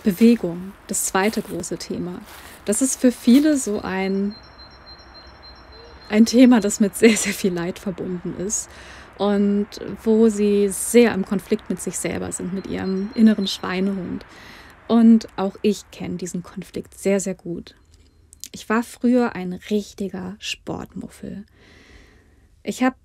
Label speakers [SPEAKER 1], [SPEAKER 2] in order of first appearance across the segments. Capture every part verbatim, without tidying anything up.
[SPEAKER 1] Bewegung, das zweite große Thema. Das ist für viele so ein, ein Thema, das mit sehr, sehr viel Leid verbunden ist und wo sie sehr im Konflikt mit sich selber sind, mit ihrem inneren Schweinehund. Und auch ich kenne diesen Konflikt sehr, sehr gut. Ich war früher ein richtiger Sportmuffel. Ich habe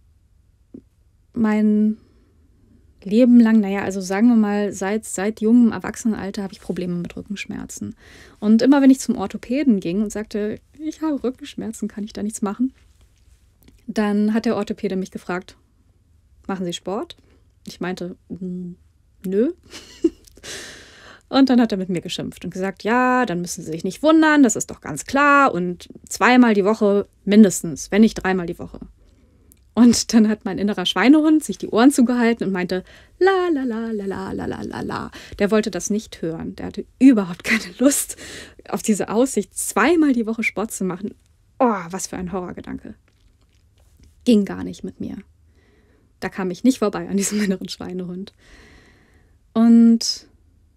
[SPEAKER 1] mein Leben lang, naja, also sagen wir mal, seit, seit jungem Erwachsenenalter habe ich Probleme mit Rückenschmerzen. Und immer wenn ich zum Orthopäden ging und sagte, ich habe Rückenschmerzen, kann ich da nichts machen, dann hat der Orthopäde mich gefragt, machen Sie Sport? Ich meinte, nö. Und dann hat er mit mir geschimpft und gesagt, ja, dann müssen Sie sich nicht wundern, das ist doch ganz klar und zweimal die Woche mindestens, wenn nicht dreimal die Woche. Und dann hat mein innerer Schweinehund sich die Ohren zugehalten und meinte, la la la la la la la la la. Der wollte das nicht hören. Der hatte überhaupt keine Lust auf diese Aussicht, zweimal die Woche Sport zu machen. Oh, was für ein Horrorgedanke. Ging gar nicht mit mir. Da kam ich nicht vorbei an diesem inneren Schweinehund. Und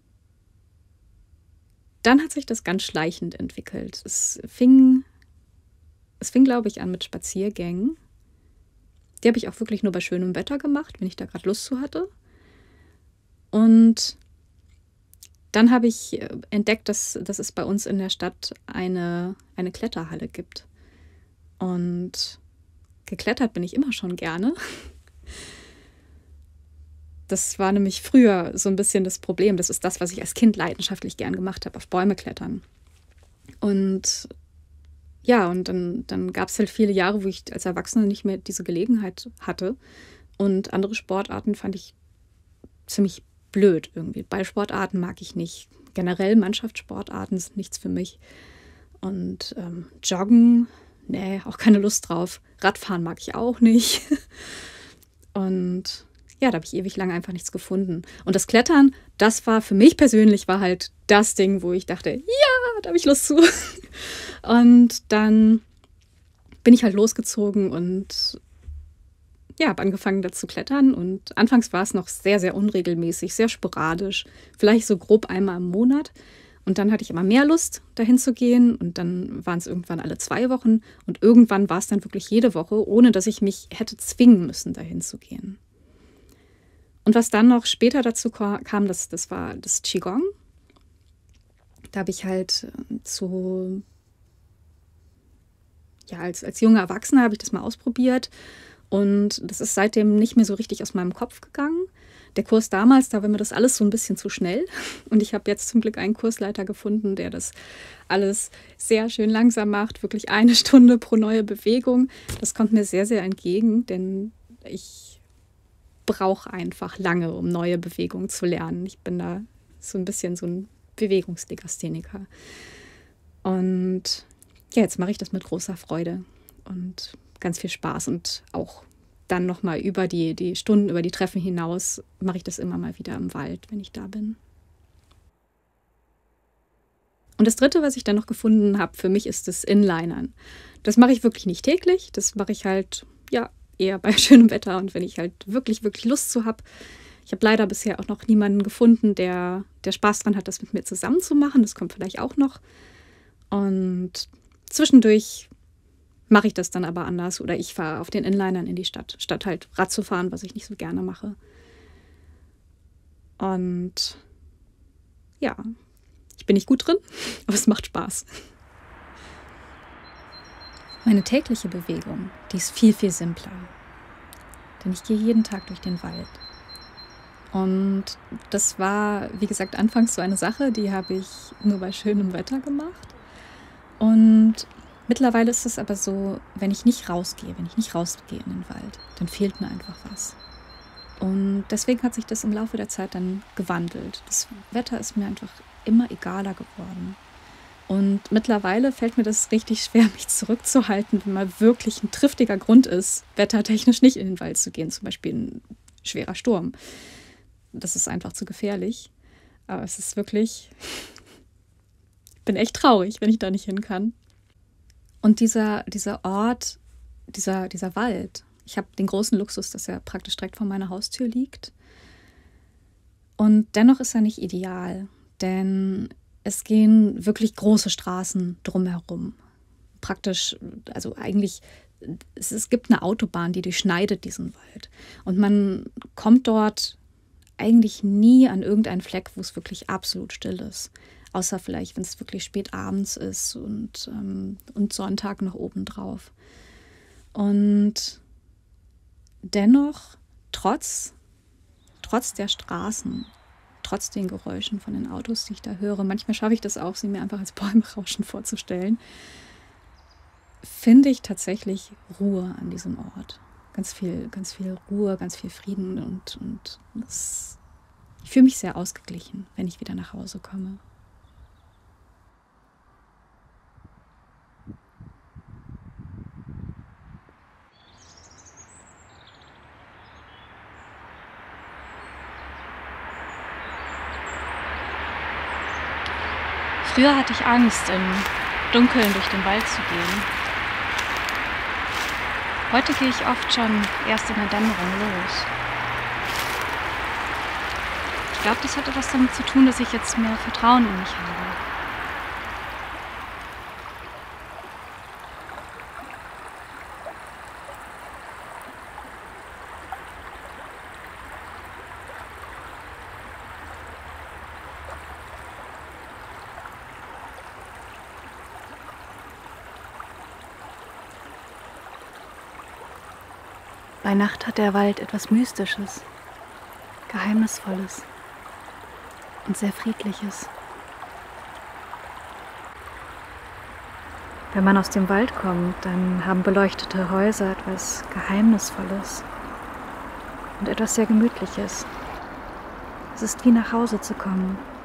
[SPEAKER 1] dann hat sich das ganz schleichend entwickelt. Es fing, es fing, glaube ich, an mit Spaziergängen. Die habe ich auch wirklich nur bei schönem Wetter gemacht, wenn ich da gerade Lust zu hatte. Und dann habe ich entdeckt, dass, dass es bei uns in der Stadt eine, eine Kletterhalle gibt. Und geklettert bin ich immer schon gerne. Das war nämlich früher so ein bisschen das Problem. Das ist das, was ich als Kind leidenschaftlich gern gemacht habe, auf Bäume klettern. Und ja, und dann, dann gab es halt viele Jahre, wo ich als Erwachsene nicht mehr diese Gelegenheit hatte. Und andere Sportarten fand ich ziemlich blöd irgendwie. Ballsportarten mag ich nicht. Generell Mannschaftssportarten sind nichts für mich. Und ähm, Joggen, nee, auch keine Lust drauf. Radfahren mag ich auch nicht. Und ja, da habe ich ewig lange einfach nichts gefunden. Und das Klettern, das war für mich persönlich, war halt das Ding, wo ich dachte, ja, da habe ich Lust zu. Und dann bin ich halt losgezogen und ja, habe angefangen da zu klettern. Und anfangs war es noch sehr, sehr unregelmäßig, sehr sporadisch. Vielleicht so grob einmal im Monat. Und dann hatte ich immer mehr Lust, dahin zu gehen. Und dann waren es irgendwann alle zwei Wochen. Und irgendwann war es dann wirklich jede Woche, ohne dass ich mich hätte zwingen müssen, dahin zu gehen. Und was dann noch später dazu kam, das, das war das Qigong. Da habe ich halt so, ja, als, als junge Erwachsene habe ich das mal ausprobiert. Und das ist seitdem nicht mehr so richtig aus meinem Kopf gegangen. Der Kurs damals, da war mir das alles so ein bisschen zu schnell. Und ich habe jetzt zum Glück einen Kursleiter gefunden, der das alles sehr schön langsam macht. Wirklich eine Stunde pro neue Bewegung. Das kommt mir sehr, sehr entgegen, denn ich brauche einfach lange, um neue Bewegungen zu lernen. Ich bin da so ein bisschen so ein Bewegungslegastheniker. Und ja, jetzt mache ich das mit großer Freude und ganz viel Spaß. Und auch dann nochmal über die, die Stunden, über die Treffen hinaus mache ich das immer mal wieder im Wald, wenn ich da bin. Und das Dritte, was ich dann noch gefunden habe für mich, ist das Inlinern. Das mache ich wirklich nicht täglich. Das mache ich halt, ja, eher bei schönem Wetter und wenn ich halt wirklich, wirklich Lust zu habe. Ich habe leider bisher auch noch niemanden gefunden, der, der Spaß dran hat, das mit mir zusammen zu machen. Das kommt vielleicht auch noch. Und zwischendurch mache ich das dann aber anders oder ich fahre auf den Inlinern in die Stadt, statt halt Rad zu fahren, was ich nicht so gerne mache. Und ja, ich bin nicht gut drin, aber es macht Spaß. Meine tägliche Bewegung, die ist viel, viel simpler. Denn ich gehe jeden Tag durch den Wald. Und das war, wie gesagt, anfangs so eine Sache, die habe ich nur bei schönem Wetter gemacht. Und mittlerweile ist es aber so, wenn ich nicht rausgehe, wenn ich nicht rausgehe in den Wald, dann fehlt mir einfach was. Und deswegen hat sich das im Laufe der Zeit dann gewandelt. Das Wetter ist mir einfach immer egaler geworden. Und mittlerweile fällt mir das richtig schwer, mich zurückzuhalten, wenn mal wirklich ein triftiger Grund ist, wettertechnisch nicht in den Wald zu gehen. Zum Beispiel ein schwerer Sturm. Das ist einfach zu gefährlich. Aber es ist wirklich, ich bin echt traurig, wenn ich da nicht hin kann. Und dieser, dieser Ort, dieser, dieser Wald, ich habe den großen Luxus, dass er praktisch direkt vor meiner Haustür liegt. Und dennoch ist er nicht ideal. Denn es gehen wirklich große Straßen drumherum. Praktisch, also eigentlich, es, es gibt eine Autobahn, die durchschneidet diesen Wald. Und man kommt dort eigentlich nie an irgendeinen Fleck, wo es wirklich absolut still ist. Außer vielleicht, wenn es wirklich spät abends ist und, ähm, und Sonntag noch obendrauf. Und dennoch, trotz, trotz der Straßen, trotz den Geräuschen von den Autos, die ich da höre, manchmal schaffe ich das auch, sie mir einfach als Bäumerauschen vorzustellen, finde ich tatsächlich Ruhe an diesem Ort. Ganz viel, ganz viel Ruhe, ganz viel Frieden und, und das, ich fühle mich sehr ausgeglichen, wenn ich wieder nach Hause komme.
[SPEAKER 2] Früher hatte ich Angst, im Dunkeln durch den Wald zu gehen. Heute gehe ich oft schon erst in der Dämmerung los. Ich glaube, das hat etwas damit zu tun, dass ich jetzt mehr Vertrauen in mich habe. Bei Nacht hat der Wald etwas Mystisches, Geheimnisvolles und sehr Friedliches. Wenn man aus dem Wald kommt, dann haben beleuchtete Häuser etwas Geheimnisvolles und etwas sehr Gemütliches. Es ist wie nach Hause zu kommen.